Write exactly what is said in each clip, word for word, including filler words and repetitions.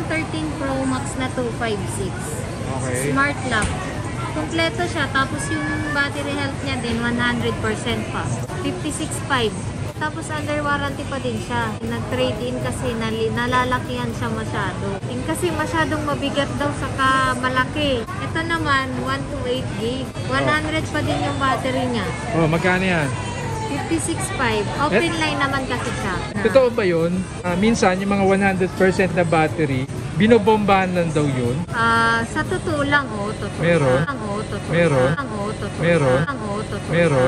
thirteen Pro Max na two fifty-six. Okay. Smart lock. Kompleto siya. Tapos yung battery health niya din, one hundred percent pa. fifty-six point five. Tapos under warranty pa din siya. Nag-trade in kasi nali, nalalakihan siya masyado. In kasi masyadong mabigat daw saka malaki. Ito naman, one twenty-eight gig. one hundred pa din yung battery niya. Oh, magkano yan? fifty-six point five. Open line naman kasi siya. Totoo ba yun? Ah, minsan, yung mga one hundred percent na battery, binobombahan lang daw yun? Ah, sa totoo lang, oh, totoo. Meron? Lang, oh, totoo. Meron? Lang, oh, totoo. Meron? Lang, oh, totoo. Meron?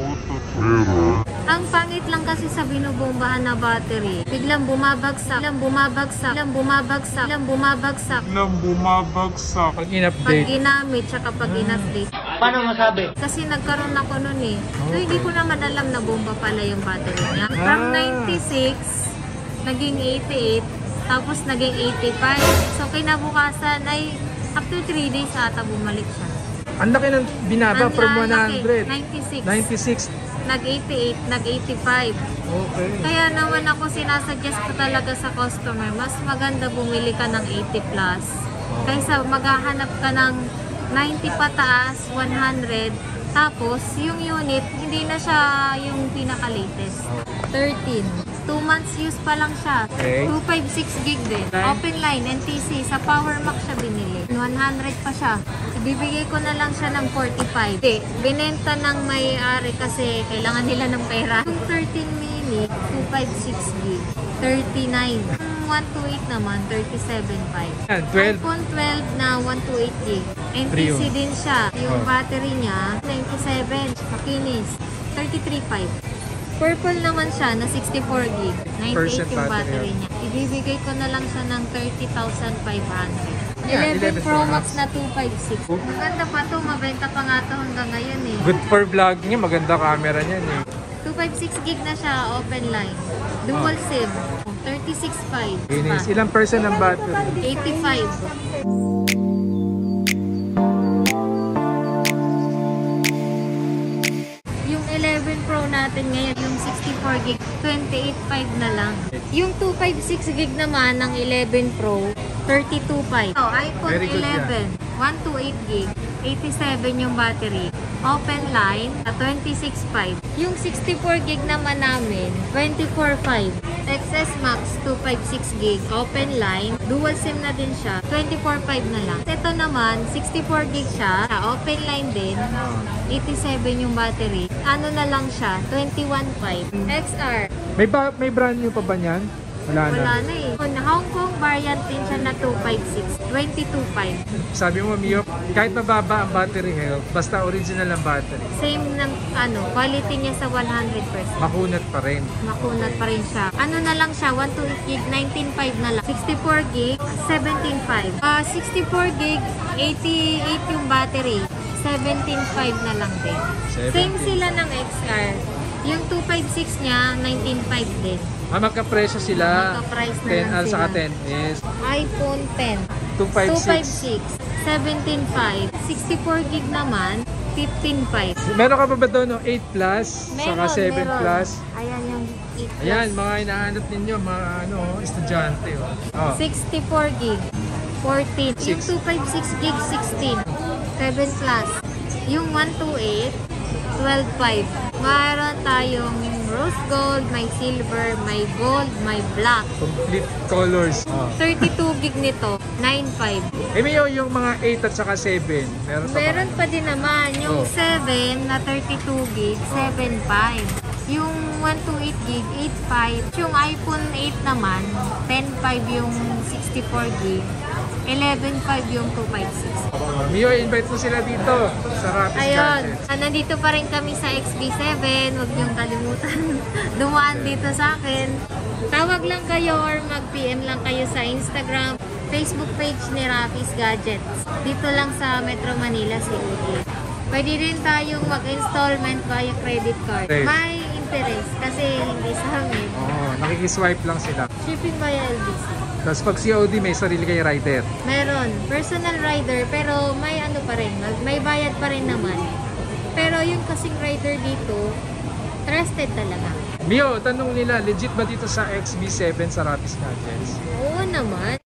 Ang pangit lang kasi sa binubombahan na battery, biglang bumabagsak, biglang bumabagsak, biglang bumabagsak, biglang bumabagsak. Nang bumabagsak. Pag Pag in-update. ginamit, tsaka pag in-update. Paano masabi? Kasi nagkaroon ako nun eh. So, hindi ko naman alam na bomba pala yung battery niya. Ah. From ninety-six, naging eighty-eight, tapos naging eighty-five. So, kinabukasan ay after three days ata bumalik siya. Ang laki ng binaba Ang from one lalaki, hundred. ninety-six. ninety-six. Nag-eighty-eight, nag-eighty-five. Okay. Kaya naman ako sinasuggest ko talaga sa customer, mas maganda bumili ka ng eighty plus. Kaysa maghahanap ka ng ninety pataas, one hundred. Tapos, yung unit, hindi na siya yung pinaka-latest. thirteen. two months use pa lang siya. Okay. two fifty-six gig din. Open line, N T C. Sa Power Max siya binili. one hundred pa siya. Ibibigay ko na lang siya ng forty-five. Hindi, binenta ng may-ari kasi kailangan nila ng pera. Yung thirteen mini, two fifty-six gig. thirty-nine. Yung one twenty-eight naman, thirty-seven point five. Yan, twelve. iPhone twelve na one twenty-eight gig. N T C Trio. din siya. Yung Oh. battery niya, ninety-seven. Makinis. thirty-three point five. Purple naman siya na sixty-four gig. ninety-eight yung battery. battery niya. Ibibigay ko na lang siya ng thirty thousand five hundred. Yeah, eleven eleven Pro Pro Max Max. na two fifty-six. Maganda pa to, mabenta pa nga to hanggang ngayon eh. Good for vlogging yan. Maganda camera niyan eh. two fifty-six gig na siya, open line. Dual SIM. thirty-six point five. Inis. Ilang percent ng battery? eighty-five. Yung eleven Pro natin ngayon, yung sixty-four gig, twenty-eight point five na lang. Yung two fifty-six gig naman ng eleven Pro, thirty-two point five. So, iPhone Very good eleven, one twenty-eight gig, eighty-seven yung battery. Open line, na twenty-six point five. Yung sixty-four gig naman namin, twenty-four point five. X S Max, two fifty-six gig. Open line, dual SIM na din siya, twenty-four point five na lang. Ito naman, sixty-four gig siya, open line din, eighty-seven yung battery. Ano na lang siya, twenty-one point five. X R, May, ba, may brand new pa ba niyan? Wala na. wala na eh. On Hong Kong variant din siya na two fifty-six, twenty-two point five. Sabi mo, Mio, kahit mababa ang battery health, basta original ang battery, Same ng ano, quality niya sa one hundred percent. makunat pa rin. Makunat pa rin siya. Ano na lang siya, one twenty-eight gig, nineteen point five na lang. sixty-four gig, seventeen point five. Ah, sixty-four gig, eighty-eight yung battery. seventeen point five na lang din. Same sila ng X R. Yung two fifty-six niya, nineteen point five din. Ah, magkapresyo sila. Magka-price na ten lang L sila. saka ten S. iPhone ten, two two fifty-six. fifty-six, seventeen point five. sixty-four gig naman, fifteen point five. Meron ka pa ba doon, no? eight plus, saka seven meron. plus? Ayan yung eight plus. Ayan, mga hinahanap ninyo, mga ano, estudyante. Oh. Oh. sixty-four gig, fourteen. Yung Six. two fifty-six gig, sixteen. seven plus. Yung one twenty-eight, twelve point five. Mayroon tayong rose gold, may silver, may gold, may black. Complete colors. Oh. thirty-two gig nito, nine point five. Eh, may yung mga eight at saka seven. Meron pa Meron pa din naman yung Oh. seven na thirty-two gig, seven point five. Yung one twenty-eight gig, eight point five. Yung iPhone eight naman, ten point five yung sixty-four gig, eleven point five yung two fifty-six. Oh, Mio, invite mo sila dito sa Rapis Ayun, Gadgets. ah, nandito pa rin kami sa X B seven. Huwag niyong kalimutan dumaan dito sa akin. Tawag lang kayo or mag-P M lang kayo sa Instagram, Facebook page ni Rapis Gadgets. Dito lang sa Metro Manila, C O D. Pwede rin tayong mag-installment via credit card. Okay. May interest kasi hindi sa amin. Oh, nakikiswipe lang sila. Shipping via L B C. Tapos pag C O D, may sarili kayo rider. Meron, personal rider, pero may ano pa rin, may bayad pa rin naman. Pero yung kasing rider dito, trusted talaga. Mio, tanong nila, legit ba dito sa X B seven sa Rapis Gadgets? Oo naman.